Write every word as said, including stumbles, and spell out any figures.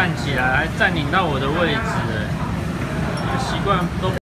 站起来，还占领到我的位置，习惯都。